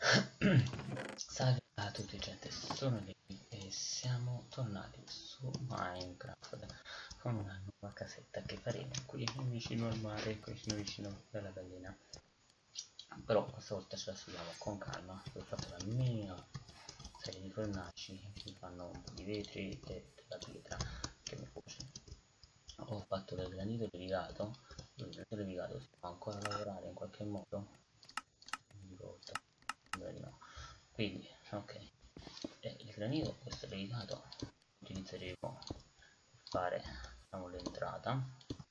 Salve a tutti gente, sono lì e siamo tornati su Minecraft con una nuova casetta che faremo qui vicino al mare, qui vicino alla gallina. Però questa volta ce la studiamo con calma, ho fatto la mia serie di fornaci che mi fanno un po' di vetri e della pietra che mi cuoce. Ho fatto del granito levigato, il granito levigato si può ancora lavorare in qualche modo, non mi ricordo, sembra di no. Quindi ok, e il granito questo levigato utilizzeremo per fare, diciamo, l'entrata,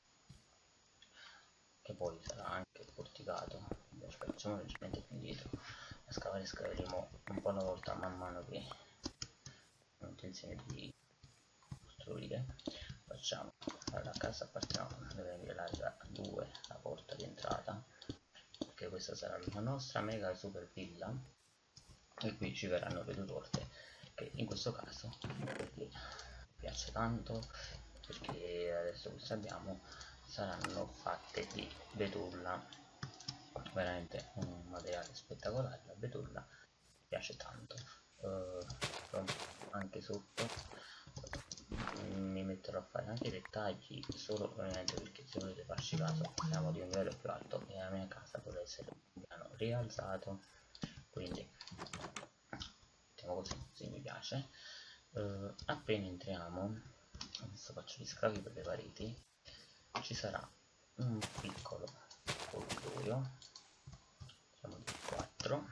che poi sarà anche porticato. Facciamo leggermente più indietro, a scavare scaveremo un po' alla volta man mano che ho intenzione di costruire. Facciamo alla casa, partiamo, deve essere larga 2 la porta di entrata, perché questa sarà la nostra mega super villa, e qui ci verranno le due porte che in questo caso, perché mi piace tanto, perché adesso queste abbiamo, saranno fatte di betulla, veramente un materiale spettacolare. La betulla mi piace tanto. Anche sotto mi metterò a fare anche i dettagli, solo ovviamente perché, se volete farci caso, siamo di un livello più alto e la mia casa vuole essere un piano rialzato, quindi mettiamo così, sì, mi piace. Appena entriamo, adesso faccio gli scavi per le pareti, ci sarà un piccolo corridoio, diciamo di 4,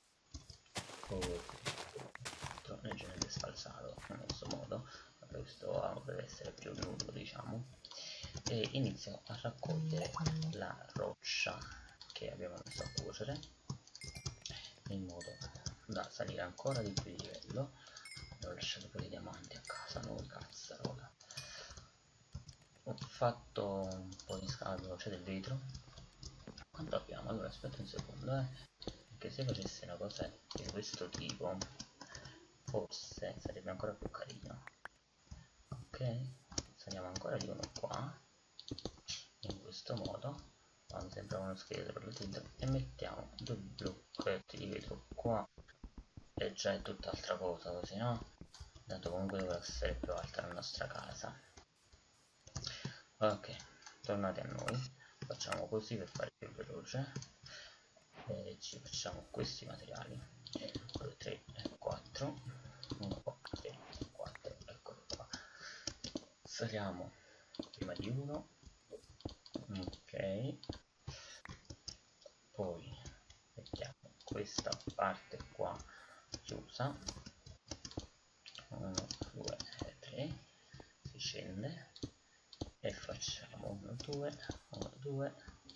leggermente sfalsato in questo modo, questo deve essere più nudo, diciamo, e inizio a raccogliere la roccia che abbiamo messo a cuocere, in modo da salire ancora di più di livello. Ho lasciato pure i diamanti a casa, noi cazzarola. Ho fatto un po' di scavo, c'è del vetro. Quanto abbiamo? Allora aspetta un secondo, perché se facessi una cosa di questo tipo forse sarebbe ancora più carino. Ok, saliamo ancora di uno qua, in questo modo, quando sembra uno scheletro per il dentro, e mettiamo 2 blocchetti di vetro qua, e già è tutt'altra cosa così, no? Tanto comunque deve essere più alta la nostra casa. Ok, tornate a noi, facciamo così per fare più veloce, e ci facciamo questi materiali, 2, 3 e 4, 1, 3 e 4, eccolo qua. Saliamo prima di uno, ok, poi mettiamo questa parte qua chiusa, 1, 2 e 3, si scende e facciamo 1, 2, 1, 2,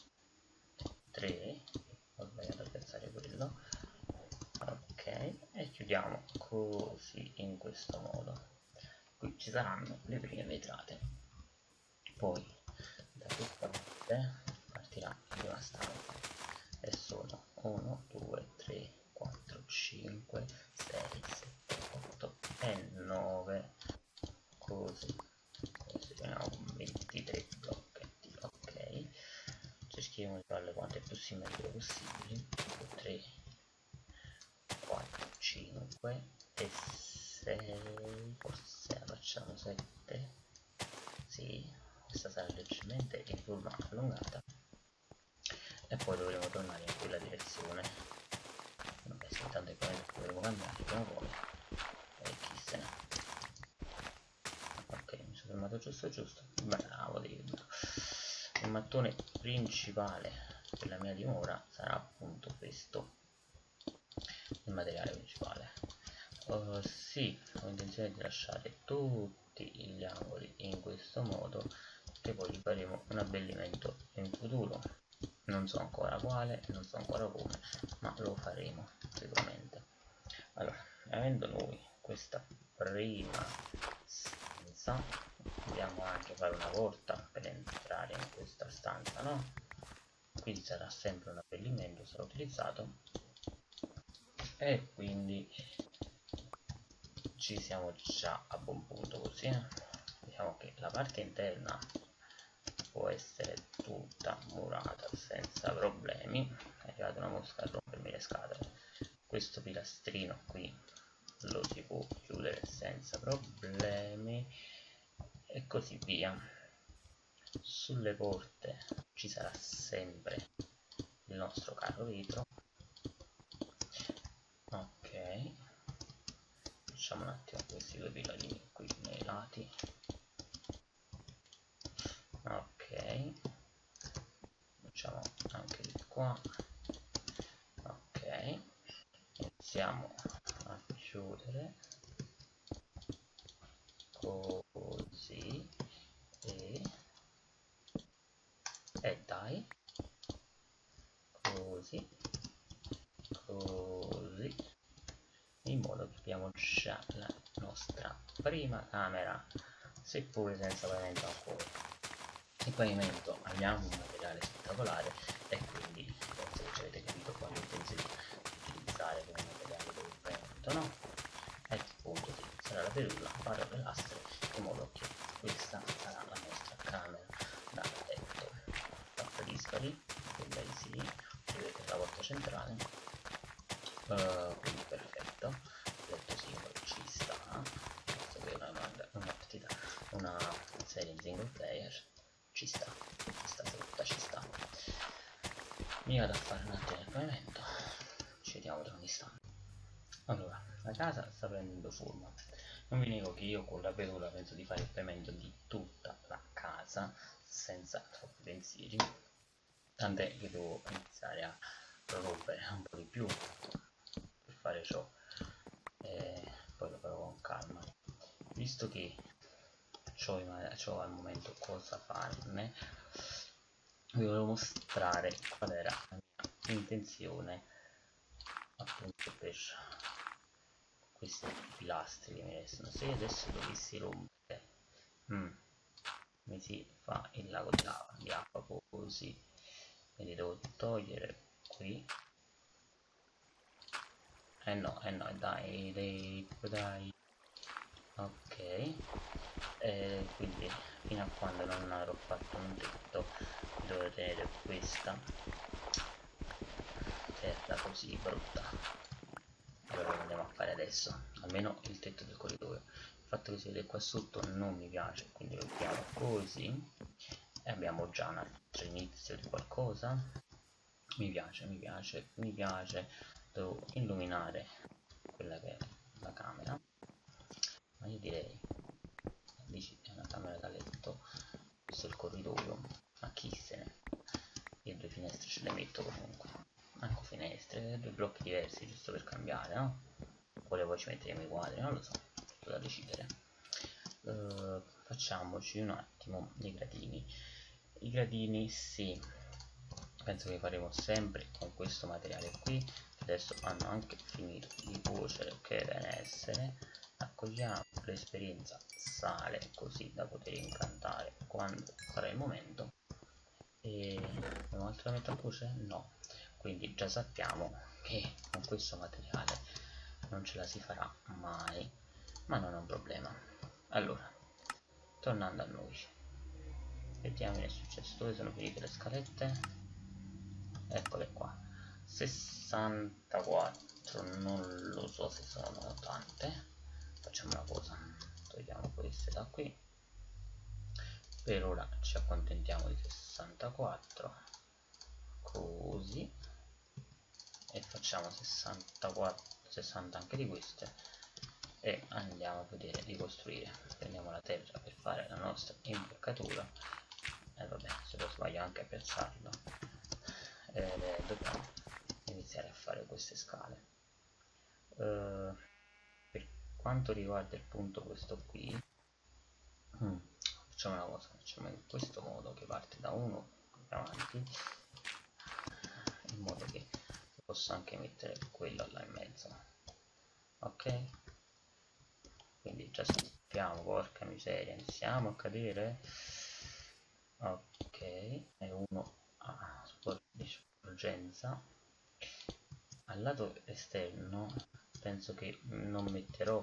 3, ho sbagliato a piazzare quello, ok, e chiudiamo così, in questo modo. Qui ci saranno le prime vetrate, poi da questa parte partirà la prima stanza e sono 1, 2, 3, 4, 5, 6, 7, 8 e 9, così, così abbiamo 23 blocchetti. Ok, cerchiamo di farle quante più simmetriche possibili, 3, 4, 5 e 6, forse la facciamo 7, sì, questa sarà leggermente in forma allungata, e poi dovremo tornare in quella direzione. Vabbè, sì, intanto dovremo cambiare prima o poi, e chi se ne. Ok, mi sono fermato giusto, bravo Dio. Il mattone principale della mia dimora sarà appunto questo, il materiale principale. Sì, ho intenzione di lasciare tutti gli angoli in questo modo, che poi gli faremo un abbellimento in futuro. Non so ancora quale, non so ancora come, ma lo faremo sicuramente. Allora, avendo noi questa prima stanza, dobbiamo anche fare una porta per entrare in questa stanza, no? Quindi sarà sempre un abbellimento, sarà utilizzato, e quindi ci siamo già a buon punto così. Diciamo che la parte interna può essere tutta murata senza problemi. È arrivata una mosca a rompermi le scatole. questo pilastrino qui lo si può chiudere senza problemi e così via. Sulle porte ci sarà sempre il nostro carro vetro. Ok, facciamo un attimo questi due pilarini qui nei lati. Ok, facciamo anche di qua. Ok, iniziamo a chiudere così e dai, così, in modo che abbiamo già la nostra prima camera, seppure senza pavimento ancora. Il pavimento abbiamo un materiale spettacolare e quindi penso che ci avete capito quale intenzione utilizzare come materiale per il pavimento, no? E appunto sì, sarà la perulla, farò le lastre, in modo che questa sarà la nostra camera da letto. Fatta dispari, quindi sì, vedete la porta centrale, quindi perfetto, il letto singolo ci sta, visto che è una partita, una serie in single player, ci sta tutta, ci sta. Mi vado a fare un attimo il pavimento, ci vediamo tra un istante. Allora, la casa sta prendendo forma. Non vi nego che io con la pedula penso di fare il pavimento di tutta la casa senza troppi pensieri, tant'è che devo iniziare a rompere un po' di più per fare ciò, e poi lo farò con calma. Visto che so al momento cosa farne, vi volevo mostrare qual era la mia intenzione appunto per questi pilastri che mi restano. Se adesso dovessi rompere, mi si fa il lago di acqua così, quindi devo togliere qui. No, dai, ok, quindi fino a quando non avrò fatto un tetto devo tenere questa terra così brutta. Allora lo andiamo a fare adesso, almeno il tetto del corridoio. Il fatto che si vede qua sotto non mi piace, quindi lo mettiamo così e abbiamo già un altro inizio di qualcosa. Mi piace. Devo illuminare quella che è la camera, ma io direi, dici è una camera da letto, questo è il corridoio, ma chi se ne, io due finestre ce le metto comunque, manco finestre, due blocchi diversi giusto per cambiare, no? Oppure poi ci metteremo i quadri, non lo so, tutto da decidere. Facciamoci un attimo dei gradini. I gradini sì, penso che faremo sempre con questo materiale qui, che adesso hanno anche finito di cuocere, che deve essere. Accogliamo l'esperienza sale così da poter incantare quando sarà il momento. E abbiamo altro da mettere a cuocere? No, quindi già sappiamo che con questo materiale non ce la si farà mai, ma non è un problema. Allora, tornando a noi, vediamo che è successo, dove sono finite le scalette? Eccole qua, 64, non lo so se sono tante. Facciamo una cosa, togliamo queste da qui, per ora ci accontentiamo di 64, così, e facciamo 64, 60 anche di queste e andiamo a vedere di costruire. Prendiamo la terra per fare la nostra imbroccatura e vabbè, se lo sbaglio anche a piazzarlo, dobbiamo iniziare a fare queste scale. Per quanto riguarda il punto questo qui, facciamo una cosa, facciamo in questo modo che parte da 1 avanti, in modo che posso anche mettere quello là in mezzo, ok? Quindi già sappiamo, porca miseria, iniziamo a cadere, ok, e uno a sporgenza. Al lato esterno penso che non metterò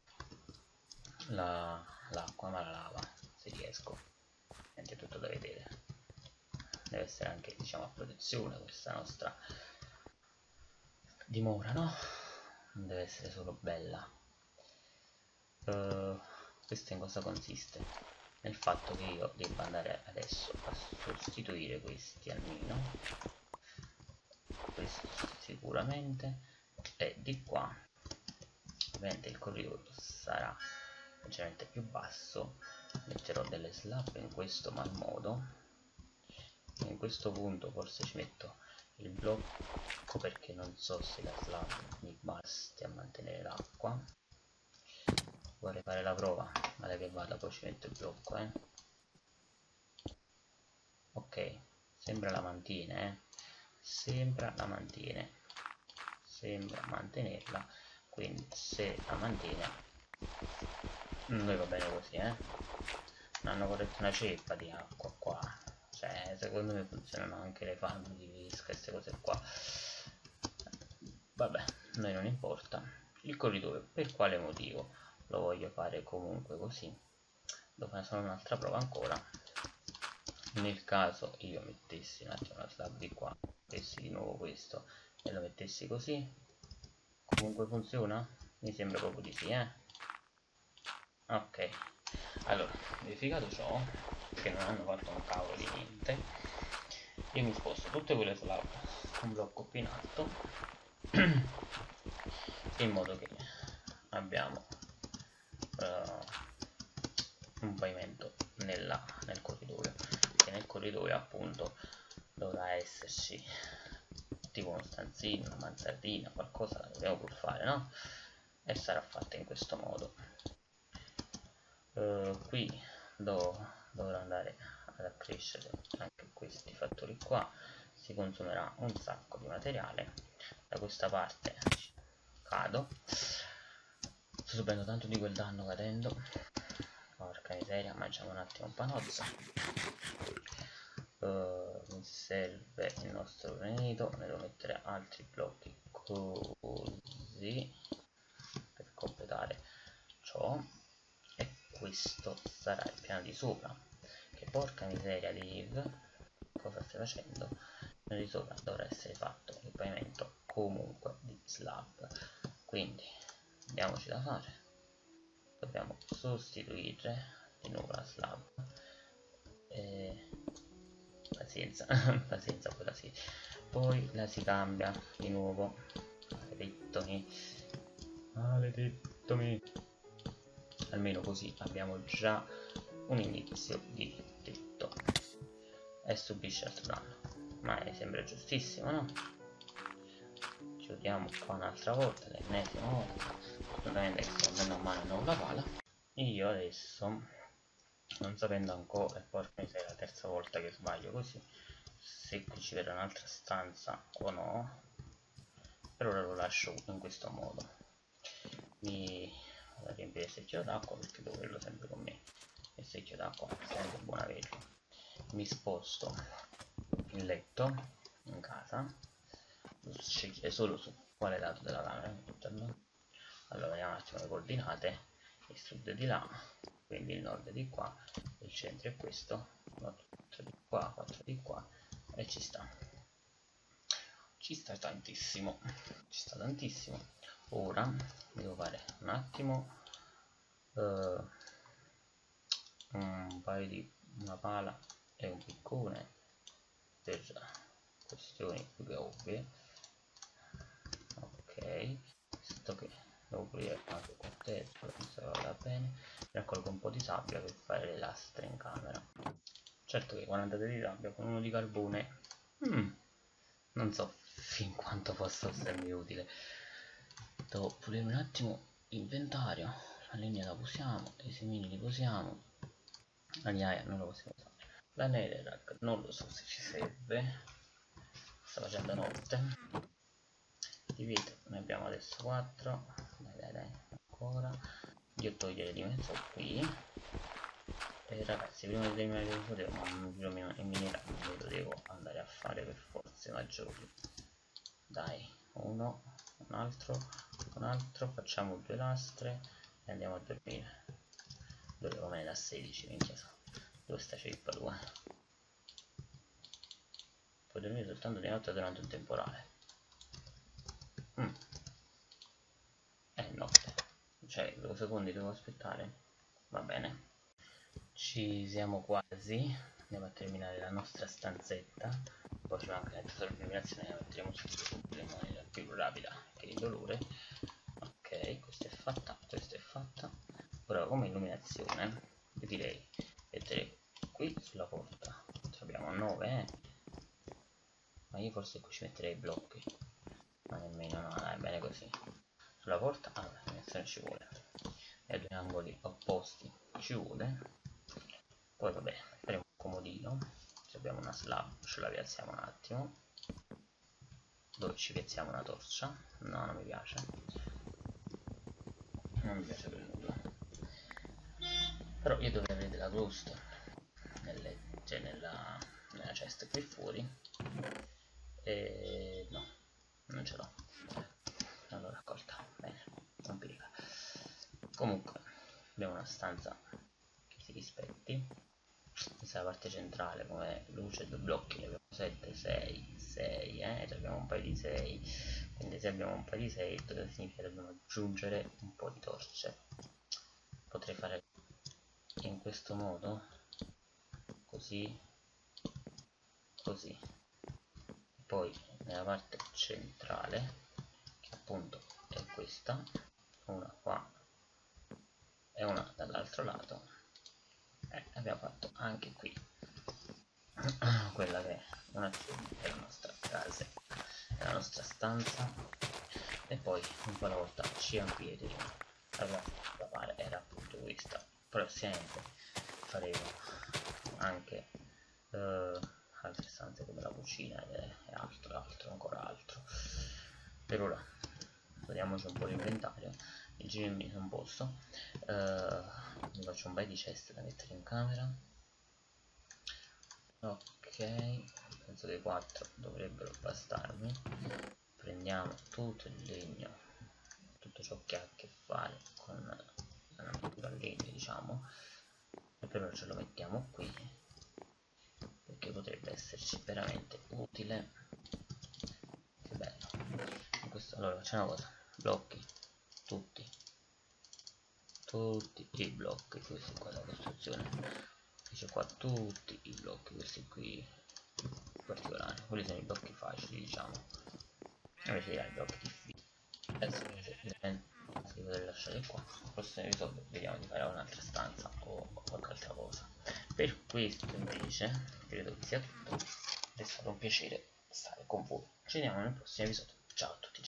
l'acqua ma la lava, se riesco. Niente, tutto da vedere, deve essere anche, diciamo, a protezione questa nostra dimora, no? non deve essere solo bella. Questo in cosa consiste? Nel fatto che io debba andare adesso a sostituire questi almeno, questo sicuramente, e di qua ovviamente il corridoio sarà leggermente più basso, metterò delle slab in questo mal modo. In questo punto forse ci metto il blocco perché non so se la slab mi basti a mantenere l'acqua. Vorrei fare la prova, male che vada poi ci metto il blocco, ok, sembra la mantiene, sembra mantenerla, quindi se la mantiene noi va bene così, non hanno corretto una ceppa di acqua qua, cioè secondo me funzionano anche le farm di pesca, queste cose qua. Vabbè, a noi non importa. Il corridoio, per quale motivo lo voglio fare comunque così? Devo fare solo un'altra prova ancora. Nel caso io mettessi un attimo la slab di qua, mettessi di nuovo questo e lo mettessi così, comunque funziona? Mi sembra proprio di sì, ok. Allora, verificato ciò, che non hanno fatto un cavolo di niente, io mi sposto tutte quelle slab un blocco più in alto in modo che abbiamo un pavimento nel corridoio, che nel corridoio appunto dovrà esserci tipo uno stanzino, una mansardina, qualcosa la dobbiamo pur fare, no? E sarà fatta in questo modo. Qui dovrò andare ad accrescere anche questi fattori qua, si consumerà un sacco di materiale. Da questa parte cado, sto subendo tanto di quel danno cadendo, porca miseria, mangiamo un attimo un panozza. Mi serve il nostro granito, ne devo mettere altri blocchi così per completare ciò, e questo sarà il piano di sopra, che porca miseria Liv, cosa stai facendo? Il piano di sopra dovrà essere fatto il pavimento comunque di slab, quindi diamoci da fare, dobbiamo sostituire di nuovo la slab e pazienza pazienza, poi la si cambia di nuovo, maledettomi, almeno così abbiamo già un inizio di tetto e subisce altro danno, ma mi sembra giustissimo, no? Chiudiamo qua un'altra volta, l'ennesima volta, assolutamente che sto andando a mano non la pala. Io adesso, non sapendo ancora, e porca miseria, la terza volta che sbaglio così, se qui ci verrà un'altra stanza o no, per ora lo lascio in questo modo. Mi vado a riempire il secchio d'acqua perché devo averlo sempre con me, il secchio d'acqua è sempre buono averlo. Mi sposto il letto in casa, lo scegliere solo su quale lato della camera. Allora vediamo un attimo le coordinate, il sud è di là, quindi il nord è di qua, il centro è questo, 4 di qua, 4 di qua, e ci sta tantissimo, ci sta tantissimo. Ora devo fare un attimo un paio di una pala e un piccone per questioni più che ovvie. Ok, visto che devo pulire anche qua dentro, penso che vada bene. Raccolgo un po' di sabbia per fare le lastre in camera. Certo che 40 di sabbia con uno di carbone non so fin quanto possa essermi utile. Devo pulire un attimo l'inventario, la legna la posiamo, i semini li posiamo, la ghiaia non lo possiamo usare, la netherrack non lo so se ci serve, sta facendo notte. Di vetro ne abbiamo adesso 4, dai ancora, io togliere di mezzo qui. E ragazzi, prima di terminare il video in mineraggio lo devo andare a fare per forze maggiori. Dai, un altro, facciamo 2 lastre e andiamo a dormire. Dovevo bene da 16, minchia, dove sta ceppa 2? Puoi dormire soltanto di notte durante un temporale. 2 secondi devo aspettare. Va bene, ci siamo quasi, andiamo a terminare la nostra stanzetta. Poi c'è anche la tesoro di illuminazione, la metteremo subito in maniera più rapida che il dolore. Ok, questa è fatta. Ora come illuminazione io direi mettere qui sulla porta, abbiamo 9 ma io forse qui ci metterei i blocchi, ma nemmeno, no, dai, bene così. Sulla porta, allora, l'illuminazione ci vuole, e due angoli opposti ci vuole. Poi vabbè, faremo un comodino, se abbiamo una slab ce la piazziamo un attimo, dove ci piazziamo una torcia. No, non mi piace, non mi piace per nulla, però io dovrei avere della glowstone cioè nella chest qui fuori, e no, non ce l'ho, non l'ho raccolta, bene, non piega. Comunque abbiamo una stanza che si rispetti. Questa è la parte centrale, come luce, 2 blocchi, ne abbiamo 7, 6, 6, abbiamo un paio di 6, quindi se abbiamo un paio di 6 significa che dobbiamo aggiungere un po' di torce. Potrei fare in questo modo, così, così, poi nella parte centrale, che appunto è questa, una qua e una dall'altro lato, abbiamo fatto anche qui quella che è un'azione della nostra casa, della nostra stanza. E poi un po' alla volta ci amplieremo. Allora, da fare era appunto questa. Prossimamente faremo anche altre stanze come la cucina e altro, ancora altro. Per ora togliamoci un po' l'inventario, il giro in un posto. Mi faccio un paio di ceste da mettere in camera. Ok, penso che 4 dovrebbero bastarmi. Prendiamo tutto il legno, tutto ciò che ha a che fare con la natura al legno, diciamo, e per ora ce lo mettiamo qui perché potrebbe esserci veramente utile. Che bello. Allora facciamo una cosa, blocchi tutti i blocchi, questi qua da costruzione, c'è qua tutti i blocchi, questi qui particolari, quelli sono i blocchi facili, diciamo, invece di i blocchi difficili. Adesso si potrebbe lasciare qua. Al prossimo episodio vediamo di fare un'altra stanza o qualche altra cosa. Per questo invece credo che sia tutto, è stato un piacere stare con voi, ci vediamo nel prossimo episodio, ciao a tutti.